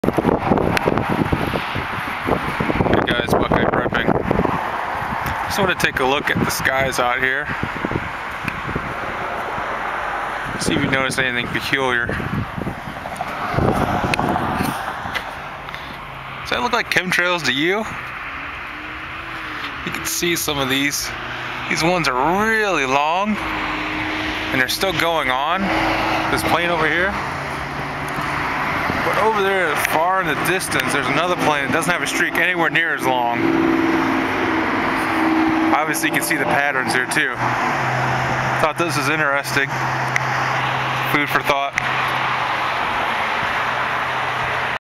Hey guys, Buckeye Prepping. Just want to take a look at the skies out here. See if you notice anything peculiar. Does that look like chemtrails to you? You can see some of these. These ones are really long, and they're still going on. This plane over here. But over there, far in the distance, there's another plane that doesn't have a streak anywhere near as long. Obviously, you can see the patterns here too. Thought this was interesting. Food for thought.